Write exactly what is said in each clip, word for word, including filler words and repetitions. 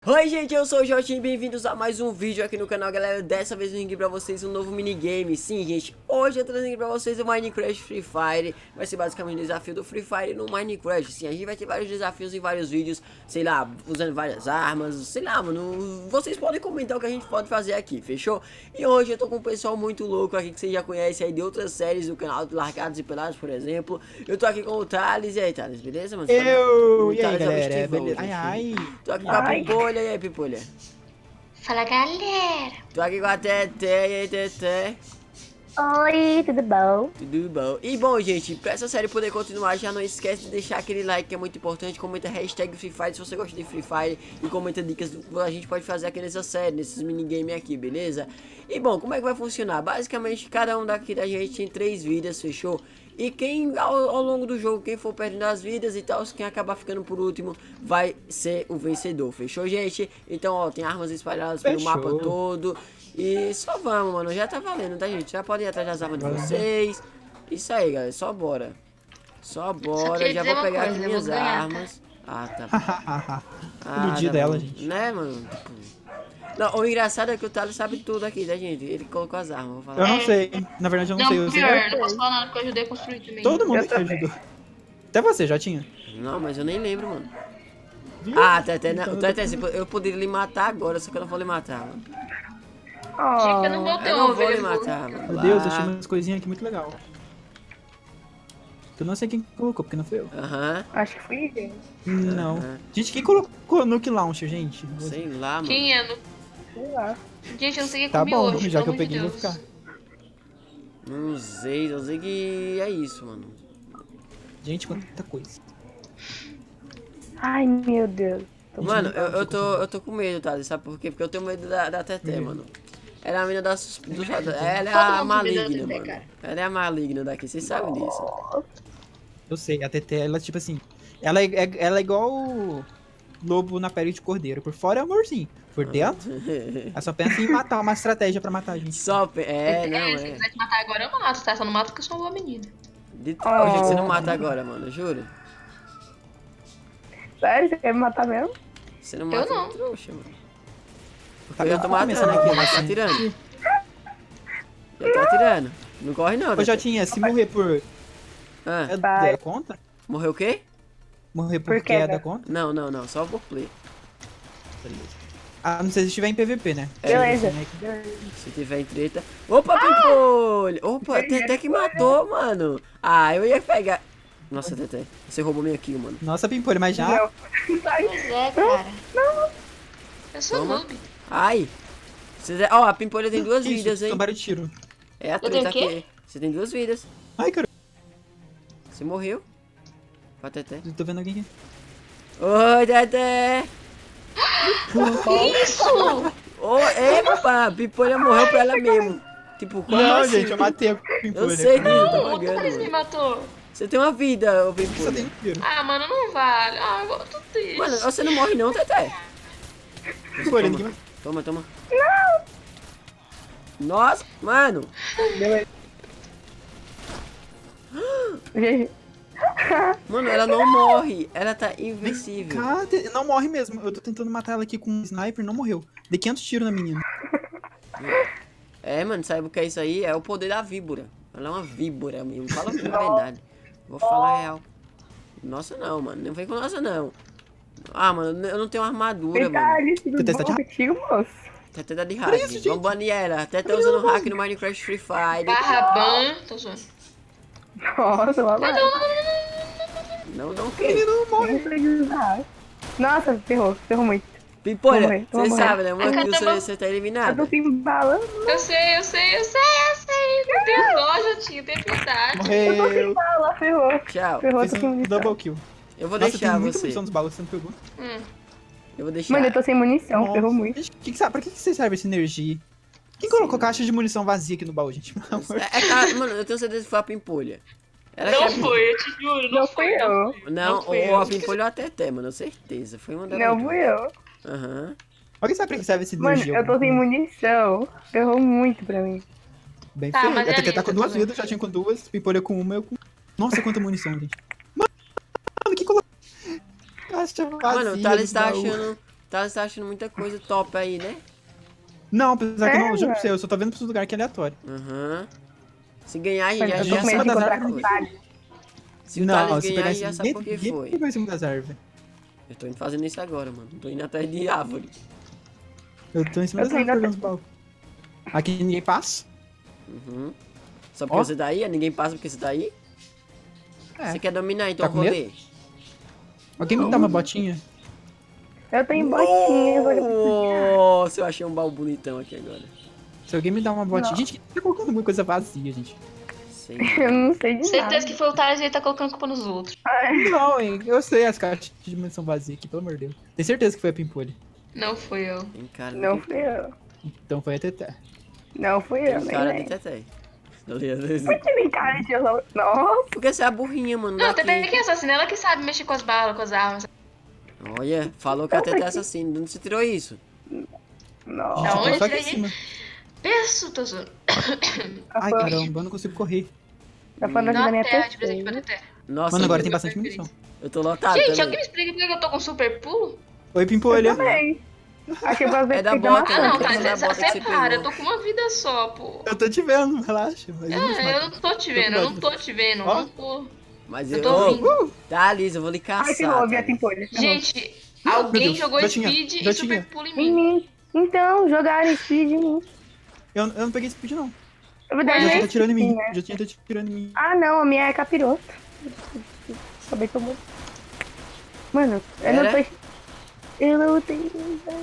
Oi gente, eu sou o Jotinho e bem-vindos a mais um vídeo aqui no canal, galera. Dessa vez eu vim aqui pra vocês um novo minigame. Sim, gente, hoje eu tô trazendo aqui pra vocês o Minecraft Free Fire. Vai ser basicamente um desafio do Free Fire no Minecraft. Sim, a gente vai ter vários desafios em vários vídeos, sei lá, usando várias armas, sei lá, mano. Vocês podem comentar o que a gente pode fazer aqui, fechou? E hoje eu tô com um pessoal muito louco aqui que vocês já conhecem aí de outras séries do canal, Largados e Pelados, por exemplo. Eu tô aqui com o Thales. E aí, Thales, beleza, mano? Eu! O E aí, Thales é o galera? Estivão, Beleza? gente. Ai, ai. Tô aqui com a Pipolha. E aí, Pipolha? Fala, galera! Tô aqui com a Tete. E aí, Tete? Oi, tudo bom? Tudo bom? E bom, gente, pra essa série poder continuar, já não esquece de deixar aquele like que é muito importante. Comenta hashtag Free Fire se você gosta de Free Fire. E comenta dicas do que a gente pode fazer aqui nessa série, nesses minigames aqui, beleza? E bom, como é que vai funcionar? Basicamente, cada um daqui da gente tem três vidas, fechou? E quem, ao, ao longo do jogo, quem for perdendo as vidas e tal, quem acabar ficando por último, vai ser o vencedor, fechou, gente? Então, ó, tem armas espalhadas pelo Fechou. mapa todo. E só vamos, mano, já tá valendo, tá, gente? Já pode ir atrás das armas de vocês. Isso aí, galera, só bora. Só bora, queria já dizer vou uma pegar coisa, aqui eu minhas vou ganhar, tá? armas. Ah, tá bom. Iludir tá dela, bom. gente. Né, mano? Não, o engraçado é que o Thales sabe tudo aqui, tá, gente? Ele colocou as armas, vou Eu falar. não sei. Na verdade, eu não, sei. Eu sei. pior, não posso falar nada porque eu ajudei a construir também. Todo mundo que ajudou. Até você, já tinha. Não, mas eu nem lembro, mano. Viu? Ah, Tete, não, Então, Tete, você po- eu poderia lhe matar agora, só que eu não vou lhe matar, mano. Gente, eu não vou ter Eu não vou over. lhe matar, mano. Meu Deus, Lá. achei umas coisinhas aqui muito legal. Eu não sei quem colocou, porque não foi eu. Aham, Acho que fui, gente. Não. Aham. Gente, quem colocou Nuke Launcher, gente? sei lá, mano. Quem é? No... Sei lá. Gente, eu não sei o que Tá comi bom, hoje, já que pelo eu peguei, amor vou de Deus. ficar. Não sei, eu sei que é isso, mano. Gente, quanta coisa. Ai, meu Deus. Tô Mano, muito- eu, eu, tô, eu tô com medo, tá? Sabe por quê? Porque eu tenho medo da, da Tete, mano. Ela é a menina da sus... do... Ela é Todo a mundo tem medo da maligna, Tete, mano. cara. Ela é a maligna daqui, vocês sabem disso. Eu sei, a T T, ela, tipo assim... Ela é, é- ela é igual o lobo na pele de cordeiro. Por fora é amorzinho. Por dentro, ela só pensa em matar, uma estratégia pra matar a gente. Só... pe- É, não, Se é. quiser te matar agora, eu mato, tá? Só não mato porque eu sou uma boa menina. De... Oh. Ô, gente, você não mata agora, mano, juro. Sério, você quer me matar mesmo? Você não Eu mata não. o trouxa, mano. Tá Eu já tô bem, matando começando aqui, aqui, já tá assim. atirando. Já tá atirando. Não corre não, Ô, Tete. Jotinha, se morrer por... Ah, É Vai. da conta? morreu o quê? Morrer por Por queda queda. da conta? Não, não, não, só por play. Ah, não sei se tiver em P V P, né? Beleza. Se tiver em treta. Opa, Pipolho! Opa, Tete que matou, mano. Ah, eu ia pegar. Nossa, Tete, você roubou minha kill, mano. Nossa, Pimpolho, mas já... Não. Ai, Pois é, cara. Eu sou Toma. noob. Ai. Você... Ó, a Pimpolha tem duas Que vidas, isso? hein? Tombaram de tiro. É a tenho treta o quê? aqui. Você tem duas vidas. Ai, cara, Você morreu. Pra Tete. eu tô vendo alguém aqui. Oi, Tete! Que isso? Ô, epa, a Pimpolha morreu pra ela mesmo. Tipo, como Não, assim? gente, eu matei a Pimpolho. Eu sei disso, eu tô Não, o pagando, Thales me mano. matou. Você tem uma vida, ô Só Pimpolha. tem um tiro. Ah, mano, não vale. Ah, agora eu tô triste. Mano, você não morre não, Tete. Pimpolho, ninguém vai... Toma, toma. Nossa, mano. beleza. Gente, Mano, ela não morre. Ela tá invencível. Cadê? Não morre mesmo. Eu tô tentando matar ela aqui com um sniper, não morreu. Dei quinhentos tiros na menina. É, mano, sabe o que é isso aí? É o poder da víbora. Ela é uma víbora mesmo. Fala a verdade. Vou falar a real. Nossa, não, mano. Não vem com nossa, não. Ah, mano, eu não tenho armadura, vem cá, mano. Alice, tudo Tu bom testa de- contigo, moço? Tete tá de hack. isso, gente? Vamos banir ela. Tete tá usando hack no Minecraft Free Fire. Barra ban. Tô zoando. Nossa, uma Não, barra. não, não, não, não. Não, não, A que? menina não morre. Nem sei usar. Nossa, ferrou, ferrou muito. Pipolha, Vou morrer, vou você morrer. sabe, né? Uma Ah, kill tá você, bom. você tá Eu eliminada. tô sem bala. Eu sei, eu sei, eu sei, eu sei. Não tenho dó, Jotinho, tem piedade. Eu tô sem Morreu. bala, ferrou. Tchau. Ferrou, Fiz tô sem um munição. double kill. Eu vou Nossa, deixar tem muita você. munição dos balas que você não pegou. Hum. Eu vou deixar. Mano, eu tô sem munição, Nossa. ferrou muito. Gente, que que sabe, pra que que você serve essa energia? Quem colocou caixa de munição vazia aqui no baú, gente? Pelo amor de É, é, cara, mano, eu tenho certeza que foi a Pimpolha. Ela Não quer- foi, eu te juro, não, Não foi. fui eu. Não, Não fui o, eu. a Pimpolha é a Teté, mano, certeza. Foi uma delas Não duas. fui eu. Aham. Alguém sabe pra que serve essa Mano, energia? eu tô sem munição. Ferrou muito pra mim. Bem Tá, feio. mas A é T T tá ali, com tá duas tudo vidas, já tinha com duas, Pimpolha com uma, eu com... Nossa, quanta munição, gente. Mano, que colocou... Caixa vazia Mano, o Thales no tá baú. achando Tá, você tá achando muita coisa top aí, né? Não, apesar que eu não, É, juro pra mano. você, eu só tô vendo pra esse lugar que é aleatório. Aham. Se ganhar, a gente Mas já, eu já tô com medo sabe de das encontrar árvores. com Thales. Se o não, Thales se ganhar, pegar a esse gente já sabe ninguém, por que ninguém foi. pegou em cima das árvores. Eu tô indo fazendo isso agora, mano. Tô indo atrás de árvore. Eu tô em cima Eu das tô indo árvores pegando os baús. Aqui ninguém passa. Uhum. Só porque Ó. você tá aí? Ninguém passa porque você tá aí? É. Você quer dominar, então Tá com rolê. Alguém me dá uma botinha? Eu tenho botinhas, olha pra Nossa, eu achei um baú bonitão aqui agora. Se alguém me dá uma botinha. Não. Gente, tá colocando alguma coisa vazia, gente. Sei. Eu não sei de Certeza nada. que foi o Thales e ele tá colocando culpa nos outros. Não, hein? Eu sei as caixas de dimensão vazia aqui, pelo amor de Deus. Tenho certeza que foi a Pimpolha. Não fui eu. Tem cara Não de fui eu. Então foi a Teté. Não fui eu, Tem nem cara de lembro. Teté. Tá ligado? Por que tem cara de eu? Nossa, Porque você é a burrinha, mano. Não, daqui. Tetê que é assassina, ela que sabe mexer com as balas, com as armas. Olha, falou que a Então, Teté é aqui. assassina. De onde você tirou isso? nossa. Não, Gente, eu tô só aqui onde em tem? cima. Penso, tô zoando. A Ai, fã- caramba, eu não consigo correr. a fantasia da Dá minha uma terra de presente pra pessoa. Tetê. Nossa, Mano, agora eu, tem bastante meu munição. eu tô lotado Gente, também. alguém me explica por que eu tô com super pulo? Oi, Eu Pimpolha. também. Achei que você É da fez bota, uma Ah, não, Tá tá. vendo a bota que você Separa, eu pegou? tô com uma vida só, pô. Eu tô te vendo, relaxa. Mas eu vou te É, eu matar. não tô te vendo, eu não tô te vendo, Ó. não tô. Mas Eu eu. tô Ô, ouvindo. tá, Liz, eu vou lhe caçar. Ai, ferrou, vi a Thalys. pimpolha. ferrou. Gente, Meu alguém Deus, jogou já tinha, speed já e tinha. super pulo em Em mim. mim. Então, jogaram speed em mim. Eu, eu não peguei speed, não. Na verdade, Já é tinha tá tirando em mim. speed, né? Já tinha tá tirando em mim. Ah, não, a minha é capiroto. Acabei tomando. Mano, eu Era? não tô. Eu não tenho.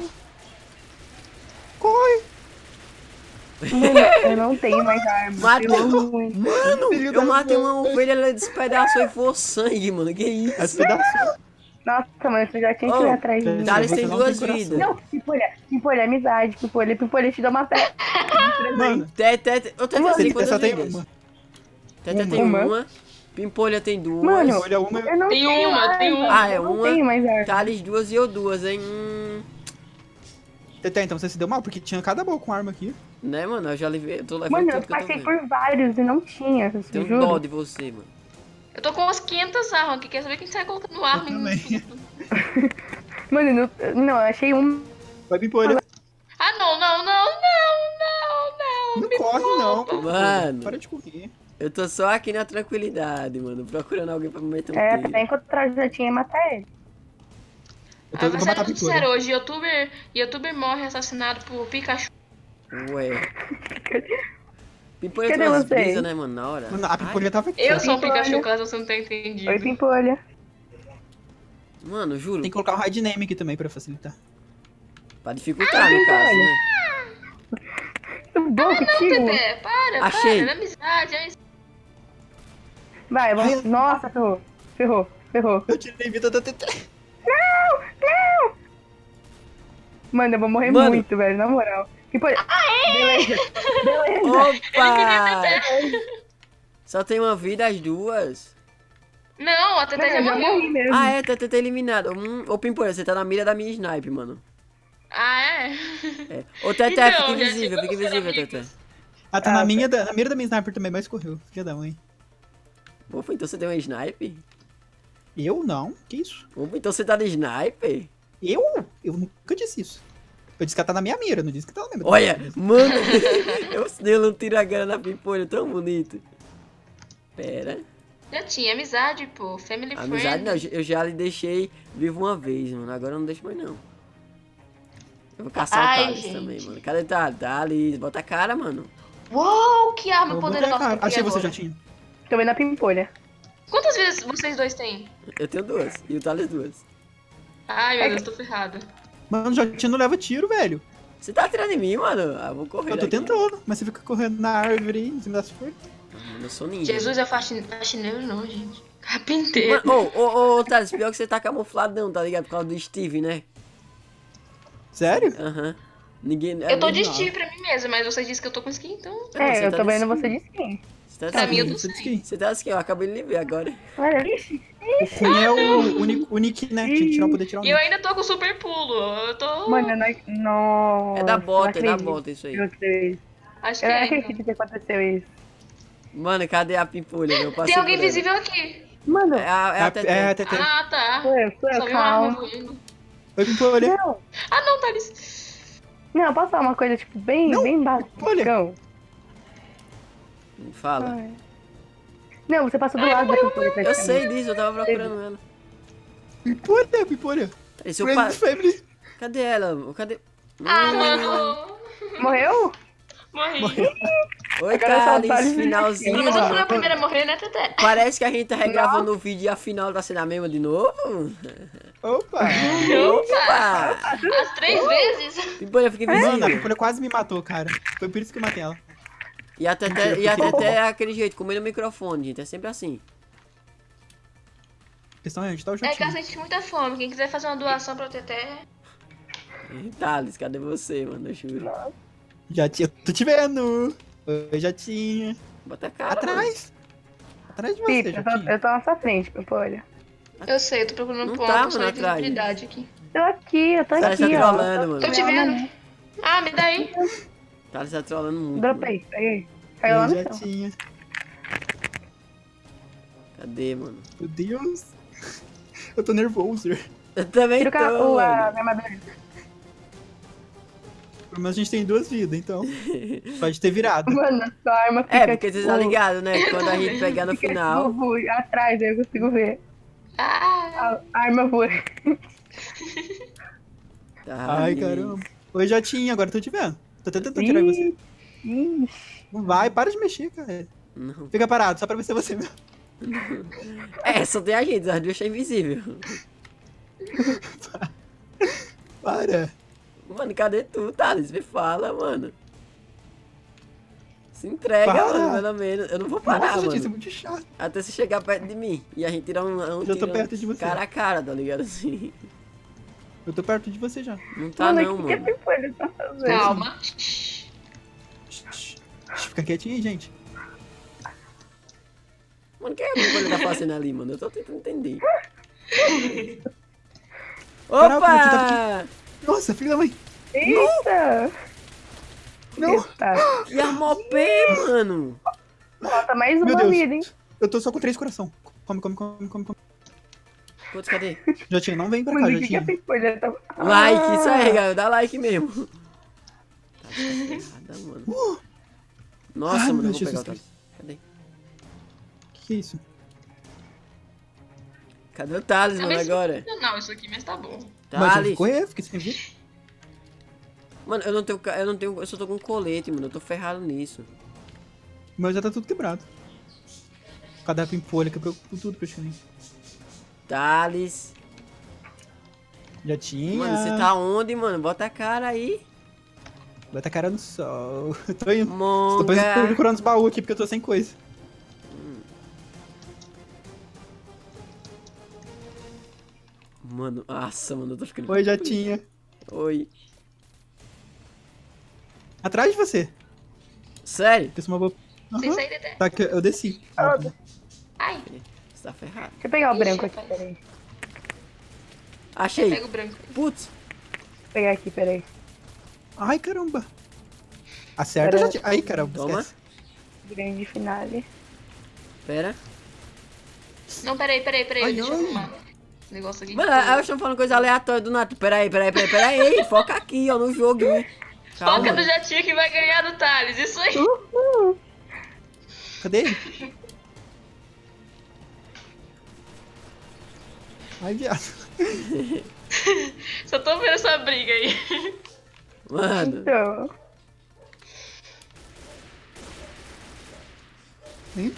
Corre! Mano, eu não tenho mais arma. Matou. Eu amo muito. Mano, Filho eu da matei mãe. uma ovelha, ela despedaçou e voou sangue, mano. Que Esse isso? pedaço. Nossa, mano, você já tinha que Ô, ir atrás de mim. Thales Você tem não duas tem coração. vidas. Não, Pimpolha, Pimpolha, amizade, Pimpolha, Pimpolha, te dou uma fé. Mano, Tete, Tete, ô, Tete Mano, tem você quantas só tem vidas? uma. Tete Uma. tem Uma. uma. Pimpolha tem duas. Mano, Olha uma. eu não Tem tenho uma, arma. tem uma. Ah, é eu não uma. tenho mais arma. Thales duas e eu duas, hein? Hum, Teté, então você se deu mal, porque tinha cada baú com arma aqui. né, mano? Eu já levei, eu tô levando Mano, eu tudo que eu tô passei vendo. por vários e não tinha, eu Tenho um juro. dó de você, mano. Eu tô com umas quinhentas armas aqui, quer saber quem sai colocando arma? em- Mano, não, não, eu achei um. Vai, Pimpolha. Ah, não, não, não, não, não, não. Não me corre, não. poupa. Pimpolha. Mano. Para de correr. Eu tô só aqui na tranquilidade, mano. Procurando alguém pra me meter um É, tiro. até encontrar o Jotinha e matar ele. Eu, tô, Ah, eu mas vou matar a sendo sincero, Pimpolha. hoje youtuber, youtuber morre assassinado por Pikachu. Ué. Pimpolha Cadê tem umas você? brisas, né, mano? Na hora. Mano, a Pimpolha tava aqui. Eu ó. sou um Pimpolha. Pikachu, caso você não tenha entendido. Oi, Pimpolha. Ai, mano, juro. Tem que colocar o hide name aqui também pra facilitar. Pra dificultar, no caso, né? Tudo bom contigo? Tetê, para, Achei. para, é amizade, é amizade. Vai, vamos. Ai, Nossa, ferrou. Ferrou, ferrou. Eu tirei vida da Teté. Mano, eu vou morrer Mano. muito, velho, na moral. Pimpolha. Beleza, beleza. Opa! Só tem uma vida, as duas. Não, a Não, Tetê já eu já morreu. morri mesmo. Ah, é, tá, tá, tá eliminado. Hum, ô, Pimpolha, você tá na mira da minha snipe, mano. Ah, é? É. Ô, Teté, Então, fica gente, invisível, vamos fica ser invisível, amigos. Teté. Ah, tá Ah, na, tá. minha, da- na mira da minha sniper também, mas correu. Filha da mãe. Opa, então você tem uma snipe? Eu não? Que isso? Opa, então você tá de sniper? Eu? Eu nunca disse isso. Eu disse que ela tá na minha mira, não disse que tá na minha. Olha, mano, eu dei um tiro agora na Pimpolha, tão bonito. Pera. Já tinha amizade, pô. Family Amizade não, friend. eu já lhe deixei vivo uma vez, mano. Agora eu não deixo mais, não. Eu vou caçar Ai, o Thales gente. também, mano. Cadê o Thales? Thales, bota a cara, mano. Uou, que arma Eu vou poderosa botar, que eu cara. Achei peguei você, agora. já tinha. Tô vendo a Pimpolha. Quantas vezes vocês dois têm? Eu tenho duas. E o Thales duas. Ai, É meu Deus, tô ferrada. Mano, já tinha não leva tiro, velho. Você tá atirando em mim, mano? Ah, vou correr. Eu tô daqui. tentando, mas você fica correndo na árvore aí, em cima das flores. Ah, mano, eu sou ninja. Jesus é faxine- faxineiro, não, gente. Carpinteiro. Mano, ô, ô, ô, Thales, pior que você tá camufladão, tá ligado? Por causa do Steve, né? Sério? Aham. Ninguém. Eu tô de não. Steve pra mim mesmo, mas vocês disseram que eu tô com skin, então. É, você eu tá tô de vendo skin. você de skin. Você tá Pra de mim, eu skin. não Você disse sei. que Você tá assim, eu acabei de lhe ver agora. Olha, ixi. o Queen é o único, o Nick, né? Tinha que tirar o poder de tirar o E eu Nick. ainda tô com super pulo. Eu tô. Mano, eu não. Nossa, É da bota, é não da acredito bota isso aí. que aconteceu isso. Acho que Eu não é. então. acredito que aconteceu isso. Mano, cadê a Pimpolha? Eu passei Tem alguém por ela. visível aqui. Mano, É a, é É a a, Teté. é a Teté. Ah, tá. sou eu, sou Só eu, vi uma arma calma. voando. Oi, Pimpolha. Não, Ah, não, Thales. não, posso falar uma coisa, tipo, bem, Não, bem básica. olha. Não. Fala. Ai. Não, você passou do Ai, lado da morreu, Pimpolha, Eu praticamente. sei disso, eu tava procurando ela. Pimpolha, Pimpolha. Esse é o Friends pa... Family. Cadê ela? Cadê? Ah, Hum. mano. Morreu? Morri. Oi, Agora é só o Thales, Thales finalzinho. Pelo menos eu fui a mano. primeira a morrer, né, Teté? Parece que a gente tá regravando o vídeo e a final tá sendo a mesma de novo. Opa. Opa! As três vezes. Pimpolha, fica Mano, a invisível. Pimpolha quase me matou, cara. Foi por isso que eu matei ela. E a Teté, e a Teté é aquele jeito, comendo o microfone, gente. É sempre assim. A questão é onde tá o É que a Jotinho. gente tem muita fome. Quem quiser fazer uma doação pro Teté. Thales, cadê você, mano? Eu juro. Jotinho, eu tô te vendo. Oi, Jotinha. Bota a cara. mano. Atrás. Atrás de você, Pipa, eu tô, Jotinho. eu tô na sua frente, Pimpolha. Eu sei, eu tô procurando Não um ponto. tá, eu sou mano, de atrás. visibilidade aqui. Tô aqui, eu tô Thales aqui, tá ó. trolando, mano. Tô te vendo. Ah, me dá aí. Thales tá trolando muito. mano. Dropei, peguei. Caiu lá Oi, no chão. Jotinha. Cadê, mano? Meu Deus. Eu tô nervoso. Eu também Tira o ca- tô, o, a mano. minha armadura. Pelo menos a gente tem duas vidas, então. Pode ter virado. Mano, sua arma fica, É, porque vocês tipo, estão ligados, né? Quando a gente pegar no fica, final. tipo, voa atrás, aí eu consigo ver. Ah, A, a arma voa. Tá, Ai, gente. caramba. Oi, Jotinha, agora eu tô te vendo. Tô tentando tirar você. Ih, Não vai, para de mexer, cara. Não. Fica parado, só pra ver se é você mesmo. É, só tem a gente, as duas estão invisíveis. Para. Mano, cadê tu, Thales? Me fala, mano. Se entrega, Para. mano, pelo menos. Eu não vou parar, Nossa, Jotinha, você é mano. muito chato. Até você chegar perto de mim. E a gente tirar um, um Já tô tiro perto de você. cara a cara, tá ligado? Assim. Eu tô perto de você já. Não tá mano, não, o que, que a mano. Pimpolha tá fazendo? calma. Shh, shh, Fica quietinho aí, gente. Mano, o que é que ele tá fazendo ali, mano? Eu tô tentando entender. Caraca, Opa! Nossa, filho da mãe. Eita! Não. Tá. Que arma O P, mano! Falta mais Meu uma Deus. vida, hein? Eu tô só com três coração. Come, come, come, come, come. Putz, cadê? Ah. Jotinha, não vem pra cá, Mano, o que, que a Jotinha. Pimpolha tá... Like, isso aí, Ah, galera. Dá like mesmo. Tá, tá errada, mano. Nossa, Ai, mano, meu eu vou pegar Jesus o Thales. Cadê? Que que é isso? Cadê o Thales, mano, agora? Não, isso aqui, mas tá bom. Mas eu Thales! vou correr, fiquei sem vida. Mano, eu não tenho. ca- Eu não tenho. Eu só tô com colete, mano. Eu tô ferrado nisso. Mas já tá tudo quebrado. Cada pimpolha quebrou tudo praticamente. Thales. Já tinha. Mano, você tá onde, mano? Bota a cara aí. Bota a cara no sol. Eu tô indo. Tô Monga. procurando os baús aqui porque eu tô sem coisa. Mano, nossa, mano, eu tô ficando. Oi, já tinha. Oi. Atrás de você. Sério? Fiz uma boa. Sem Aham. sair, Teté. Tá, que eu desci. Ai, Você tá ferrado. Deixa eu pegar o Ixi, branco aqui, rapaz. peraí. Achei. pega o branco. Putz. Vou pegar aqui, peraí. Ai, caramba. Acerta, Pera- já tinha. Aí, caramba. Toma. Esquece. Grande finale. Pera. Não, peraí, peraí, peraí. Ai, Deixa eu ai. arrumar esse negócio aqui. Mano, aí eu estou falando coisa aleatória do nada. Peraí, peraí, peraí, peraí. Foca aqui, ó, no joguinho. Calma. Foca no Jatinho que vai ganhar do Thales. Isso aí. Uhul! Cadê ele? Ai, viado. Só tô vendo essa briga aí. Mano. Então, Hein?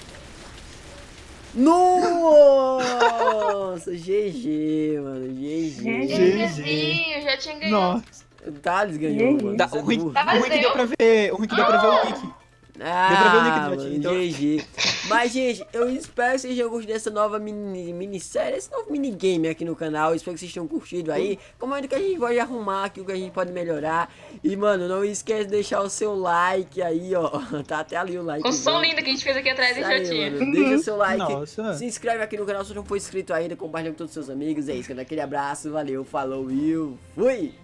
Nossa, G G, mano. G G. G G. GGzinho, já tinha ganhado. Nossa. O Thales ganhou, G G. mano. Dá, Você é o ruim, burro. o ruim que Mas deu eu- pra ver. O ruim que deu pra ver o Nick. Ah, Deu pra ver o nick do mano, Jotinho, então. G G. Mas, gente, eu espero que vocês tenham gostado dessa nova mini, minissérie, esse novo minigame aqui no canal. Espero que vocês tenham curtido aí. Comenta o que a gente pode arrumar aqui, o que a gente pode melhorar. E, mano, não esquece de deixar o seu like aí, ó. Tá até ali o like. Construção linda que a gente fez aqui atrás, hein, Isso aí, Jatinho? mano. Deixa o seu like. Nossa. Se inscreve aqui no canal se não for inscrito ainda. Compartilha com todos os seus amigos. É isso, aquele abraço. Valeu, falou e fui!